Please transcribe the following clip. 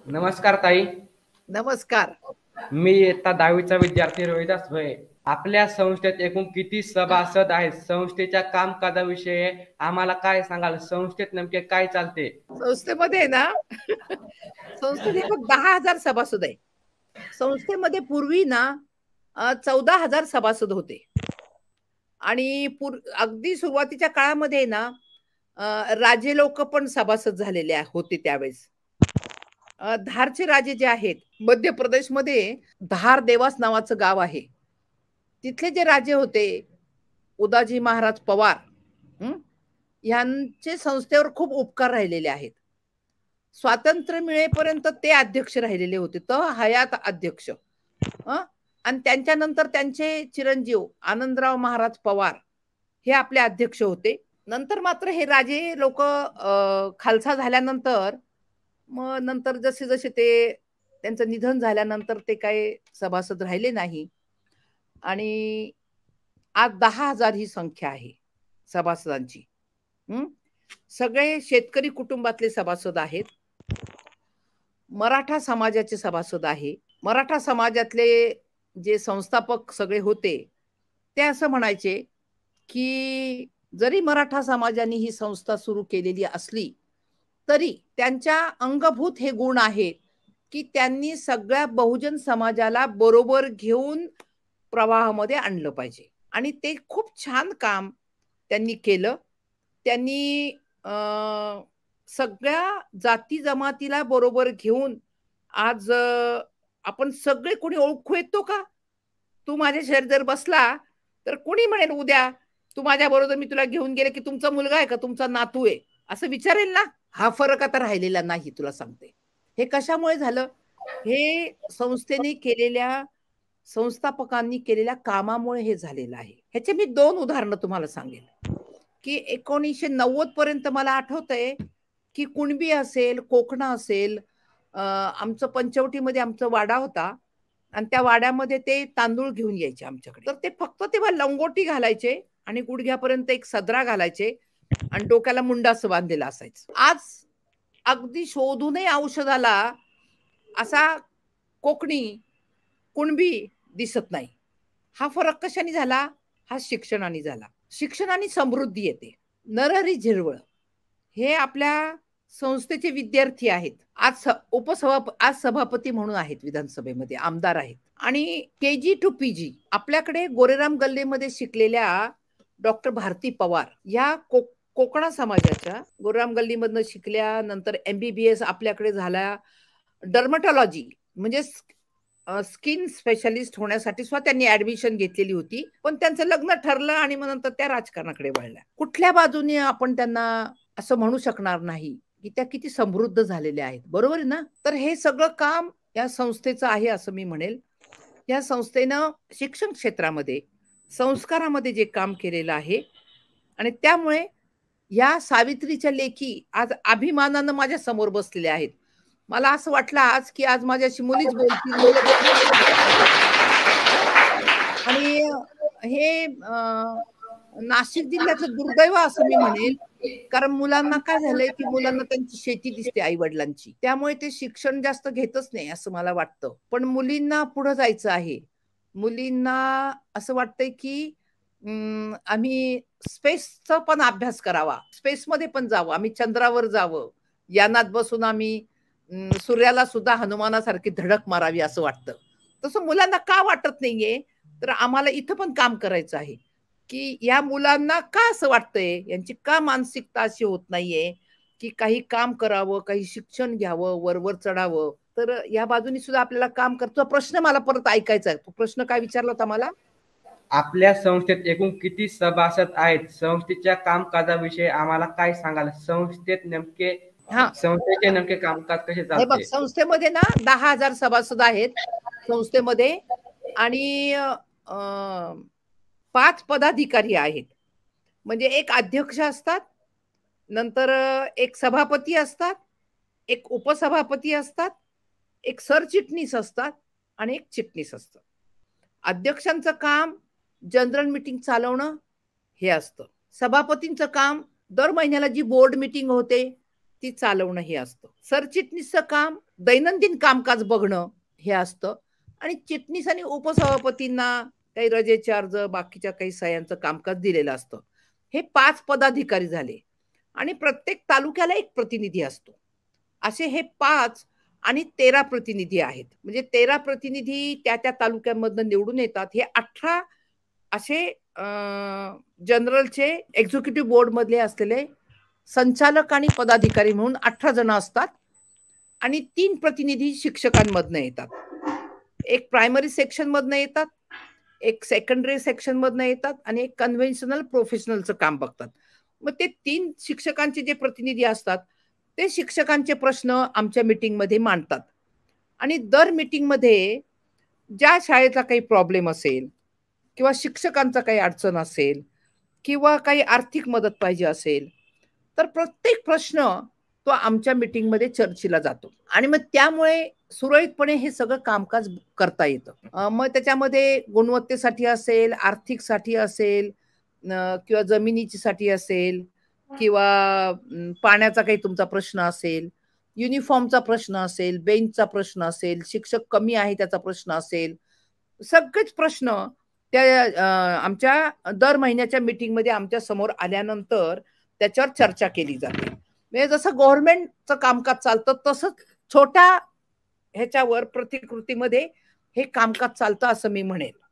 नमस्कार ताई. नमस्कार. मी इयत्ता 10वीचा विद्यार्थी रोहिदास भोये. आपल्या संस्थेत एकूण किती सभासद आहेत? संस्थेच्या कामकाजाविषयी आम्हाला काय सांगाल? संस्थेत नेमके काय चालते? संस्थेमध्ये ना संस्थेत एकूण 10,000 सभासद आहे. संस्थेमध्ये पूर्वी ना 14,000 सभासद होते. आणि अगदी सुरुवातीच्या काळामध्ये ना राजे लोक पण सभासद झालेले होते त्यावेळेस. धारचे राजे जे आहेत, मध्य प्रदेशमध्ये धार देवास नावाचं गाव आहे. तिथले जे राजे होते, उदाजी महाराज पवार, यांचे संस्थेवर खूप उपकार राहिलेले आहेत. स्वातंत्र्य मिळेपर्यंत ते अध्यक्ष राहिलेले होते, हयात अध्यक्ष. आणि त्यांच्यानंतर त्यांचे चिरंजीव आनंदराव महाराज पवार हे आपले अध्यक्ष होते. नंतर मात्र हे राजे लोक खालसा झाल्यानंतर मग नंतर जसे जसे ते त्यांचं निधन झाल्यानंतर ते काही सभासद राहिले नाही. आणि आज 10,000 ही संख्या आहे सभासदांची. सगळे शेतकरी कुटुंबातले सभासद आहेत. मराठा समाजाचे सभासद आहे. मराठा समाजातले जे संस्थापक सगळे होते ते असं म्हणायचे की जरी मराठा समाजाने ही संस्था सुरू केलेली असली तरी त्यांच्या अंगभूत हे गुण आहेत की त्यांनी सगळ्या बहुजन समाजाला बरोबर घेऊन प्रवाहामध्ये आणलं पाहिजे. आणि ते खूप छान काम त्यांनी केलं. त्यांनी सगळ्या जाती जमातीला बरोबर घेऊन आज आपण सगळे कोणी ओळखू येतो का? तू माझ्या शेजारी जर बसला तर कोणी म्हणेल उद्या तू माझ्या बरोबर मी तुला घेऊन गेले की तुमचा मुलगा आहे का, तुमचा नातू आहे असं विचारेल ना? हा फरक आता राहिलेला नाही, तुला सांगते. हे कशामुळे झालं? हे संस्थेने केलेल्या, संस्थापकांनी केलेल्या कामामुळे हे झालेलं आहे. ह्याचे मी 2 उदाहरणं तुम्हाला सांगेल की 1990 पर्यंत मला आठवतंय की कुणबी असेल, कोकणा असेल, आमचं पंचवटीमध्ये आमचा वाडा होता आणि त्या वाड्यामध्ये ते तांदूळ घेऊन यायचे आमच्याकडे. तर ते फक्त तेव्हा लंगोटी घालायचे आणि गुडघ्यापर्यंत एक सदरा घालायचे आणि डोक्याला मुंडा असं बांधलेला असायचं. आज अगदी शोधूनही औषधाला असा कोकणी कुणबी दिसत नाही. हा फरक कशाने झाला? हा शिक्षणाने झाला. शिक्षणाने समृद्धी येते. नरहरी झिरवळ हे आपल्या संस्थेचे विद्यार्थी आहेत. आज सभापती म्हणून आहेत, विधानसभेमध्ये आमदार आहेत. आणि KG to PG आपल्याकडे गोरेराम गल्लीमध्ये शिकलेल्या डॉक्टर भारती पवार या कोकणा समाजाच्या गोरेराम गल्लीमधनं शिकल्या. नंतर MBBS आपल्याकडे झाला. डर्मटॉलॉजी म्हणजे स्किन स्पेशलिस्ट होण्यासाठी सुद्धा त्यांनी ऍडमिशन घेतलेली होती, पण त्यांचं लग्न ठरलं आणि मग नंतर त्या राजकारणाकडे वळल्या. कुठल्या बाजूने आपण त्यांना असं म्हणू शकणार नाही की त्या किती समृद्ध झालेल्या आहेत, बरोबर आहे ना? तर हे सगळं काम या संस्थेचं आहे असं मी म्हणेल. या संस्थेनं शिक्षण क्षेत्रामध्ये, संस्कारामध्ये जे काम केलेलं आहे आणि त्यामुळे या सावित्रीच्या लेखी आज अभिमानानं माझ्या समोर बसलेल्या आहेत. मला असं वाटलं आज की आज माझ्याशी मुलीच बोलतील. आणि हे नाशिक जिल्ह्याचं दुर्दैव असं मी म्हणेल, कारण मुलांना काय झालंय की मुलांना त्यांची शेती दिसते आई वडिलांची, त्यामुळे ते शिक्षण जास्त घेतच नाही असं मला वाटतं. पण मुलींना पुढे जायचं आहे. मुलींना असं वाटतंय की आम्ही स्पेसचा पण अभ्यास करावा, स्पेसमध्ये पण जावं, आम्ही चंद्रावर जावं, यानात बसून आम्ही सूर्याला सुद्धा हनुमानासारखी धडक मारावी असं वाटतं. तसं मुलांना का वाटत नाहीये? तर आम्हाला इथं पण काम करायचं आहे की या मुलांना का असं वाटतंय, यांची का मानसिकता अशी होत नाहीये की काही काम करावं, काही शिक्षण घ्यावं, वरवर चढावं. तर या बाजूनी सुद्धा आपल्याला काम करतो. प्रश्न मला परत ऐकायचा आहे. तो प्रश्न काय विचारला होता मला? आपल्या संस्थेत एकूण किती सभासद आहेत? संस्थेच्या कामकाजाविषयी आम्हाला काय सांगाल? संस्थेचे नेमके कामकाज कसे चालते? बघ, संस्थेमध्ये ना 10,000 सभासद आहेत संस्थेमध्ये आणि 5 पदाधिकारी आहेत. म्हणजे एक अध्यक्ष असतात, नंतर एक सभापती असतात, एक उपसभापती असतात, एक सरचिटणीस असतात आणि एक चिटणीस असतं. अध्यक्षांचं काम जनरल मीटिंग चालवणं हे असतं. सभापतींचं काम दर महिन्याला जी बोर्ड मीटिंग होते ती चालवणं हे असतं. सरचिटणीसचं काम दैनंदिन कामकाज बघणं हे असतं आणि चिटणीस आणि उपसभापतींना काही रजेचे अर्ज बाकीच्या काही सह्यांचं कामकाज दिलेलं असतं. हे 5 पदाधिकारी झाले आणि प्रत्येक तालुक्याला एक प्रतिनिधी असतो. असे हे 5 आणि 13 प्रतिनिधी आहेत. म्हणजे 13 प्रतिनिधी त्या तालुक्यांमधनं निवडून येतात. हे 18 असे जनरलचे एक्झिक्युटिव्ह बोर्ड मधले असलेले संचालक आणि पदाधिकारी म्हणून 18 जण असतात आणि 3 प्रतिनिधी शिक्षकांमधनं येतात. एक प्रायमरी सेक्शन मधनं येतात, एक सेकंडरी सेक्शन मधनं येतात आणि एक कन्व्हेन्शनल प्रोफेशनलचं काम बघतात. मग ते 3 शिक्षकांचे जे प्रतिनिधी असतात ते शिक्षकांचे प्रश्न आमच्या मीटिंगमध्ये मांडतात आणि दर मीटिंगमध्ये ज्या शाळेचा काही प्रॉब्लेम असेल किंवा शिक्षकांचा काही अडचण असेल किंवा काही आर्थिक मदत पाहिजे असेल तर प्रत्येक प्रश्न तो आमच्या मीटिंगमध्ये चर्चेला जातो आणि मग त्यामुळे सुरळीतपणे हे सगळं कामकाज करता येतं. मग त्याच्यामध्ये गुणवत्तेसाठी असेल, आर्थिकसाठी असेल किंवा जमिनीची साठी असेल किंवा पाण्याचा काही तुमचा प्रश्न असेल, युनिफॉर्मचा प्रश्न असेल, बेंचचा प्रश्न असेल, शिक्षक कमी आहे त्याचा प्रश्न असेल, सगळेच प्रश्न त्या आमच्या दर महिन्याच्या मीटिंगमध्ये आमच्या समोर आल्यानंतर त्याच्यावर चर्चा केली जाते. म्हणजे जसं गव्हर्नमेंटचं कामकाज चालतं तसंच छोट्या ह्याच्यावर प्रतिकृतीमध्ये हे कामकाज चालतं असं मी म्हणेल.